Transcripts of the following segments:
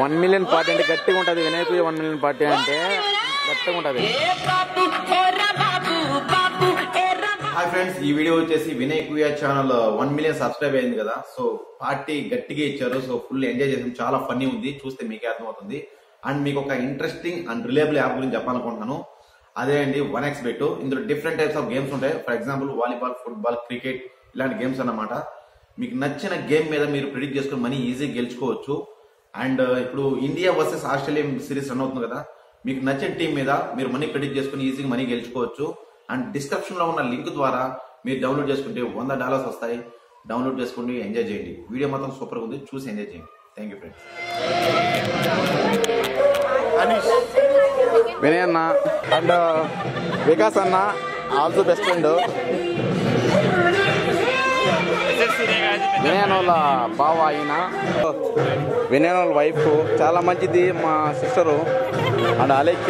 1 million party అంటే గట్టిగా ఉంటుంది. వినాయకుయ్య 1 million పార్టీ అంటే గట్టిగా ఉంటుంది. హాయ్ ఫ్రెండ్స్, ఈ వీడియో వచ్చేసి Vinay Kuyya channel 1 million subscribe అయింది కదా. సో పార్టీ గట్టిగా ఇచ్చారు. సో ఫుల్ ఎంజాయ్ చేసాం. చాలా ఫన్నీ ఉంది, చూస్తే మీకే అర్థమవుతుంది. అండ్ మీకు ఒక ఇంట్రెస్టింగ్ అండ్ రిలయబుల్ యాప్ గురించి చెప్పాలనుకుంటున్నాను. అదే అండి 1xbet. ఇందులో డిఫరెంట్ టైప్స్ ఆఫ్ గేమ్స్ ఉంటాయి. For example volleyball, football, cricket ఇలాంటి గేమ్స్ అన్నమాట. మీకు నచ్చిన గేమ్ మీద మీరు ప్రిడిక్ట్ చేసుకుని మనీ ఈజీగా గెలుచుకోవచ్చు. అండ్ ఇప్పుడు India versus Australia series run అవుతుంది కదా, మీకు నచ్చిన టీం మీద మీరు మనీ ప్రిడిక్ట్ చేసుకుని ఈజీగా మనీ గెలుచుకోవచ్చు. అండ్ డిస్క్రిప్షన్ లో ఉన్న లింక్ ద్వారా మీరు డౌన్లోడ్ చేసుకుంటే $100 వస్తాయి. డౌన్లోడ్ చేసుకుని ఎంజాయ్ చేయండి. వీడియో మొత్తం సూపర్ ఉంది, చూసి ఎంజాయ్ చేయండి. Thank you friends. వినయ్ అన్న అండ్ వికాస్ అన్న ఆల్సో బెస్ట్ ఫ్రెండ్. వినయ్ వాళ్ళ బావ అయిన వినయ్ వాళ్ళ వైఫ్ చాలా మంచిది, మా సిస్టరు. అండ్ అలేఖ్య.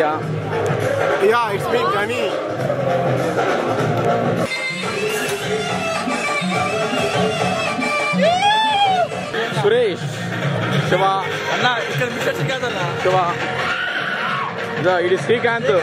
సురేష్, శివ అన్న, ఇక్కడ శివ, ఇది శ్రీకాంత్.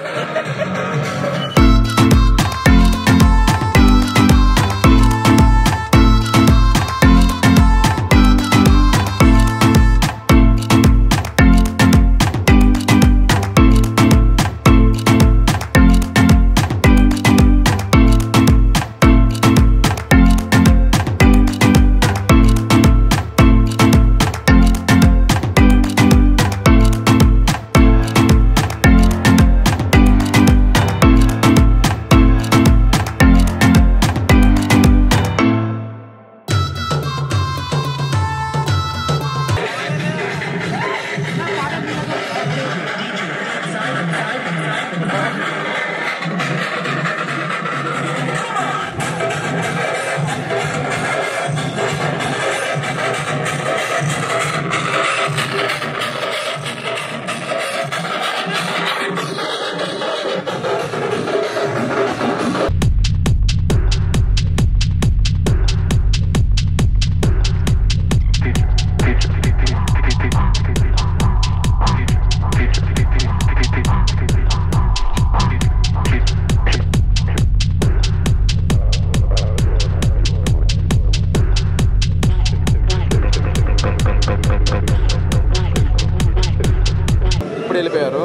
వెళ్ళిపోయారు.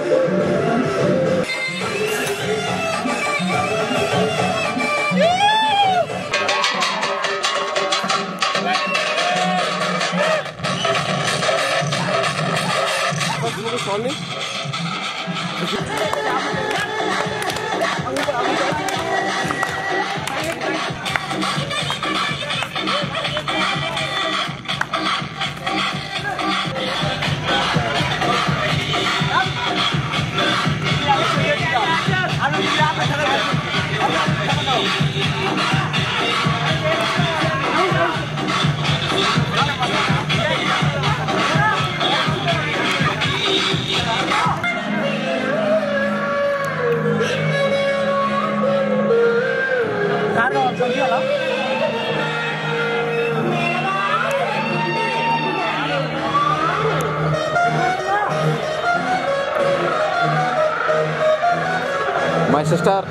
My sister.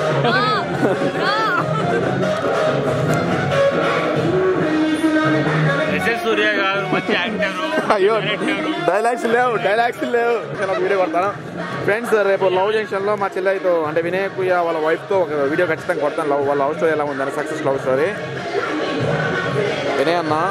Surya garu manchi actor. అయ్యో డైలాగ్స్ లేవు వీడియో కొడతాను. ఫ్రెండ్స్, రేపు లవ్ జంక్షన్ లో మా చెల్లెతో అంటే వినయ్ కుయ్య వాళ్ళ వైఫ్ తో ఒక వీడియో ఖచ్చితంగా కొడతాను. వాళ్ళ లవ్ స్టోరీ ఎలా ఉందని, సక్సెస్ లవ్ స్టోరీ. వినయ్ అన్న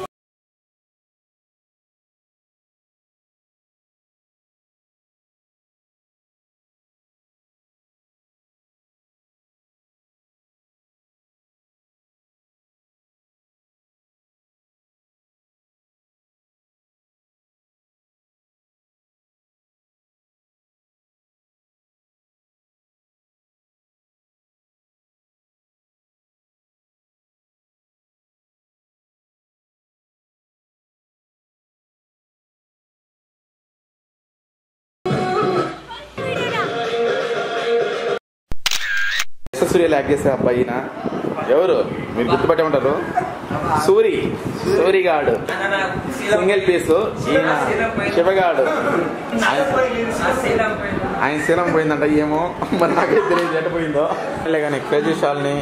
సూర్య లాగ్ చేసే అబ్బాయినా ఎవరు మీరు గుర్తుపట్టే ఉంటారు? సూరిగాడు సింగిల్ పీస్. ఈయన శివగాడు ఆయన శీలం పోయిందంట. ఏమో మరి నాకైతే తెలియదు ఎట్ట పోయిందో. కానీ క్రేజీ షాల్ని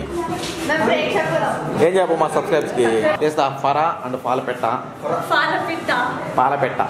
ఏం చెప్పు మా సబ్స్క్రైబర్స్ కి. చేస్తా ఫరా అండ్ పాలపెట్ట. పాలపెట్ట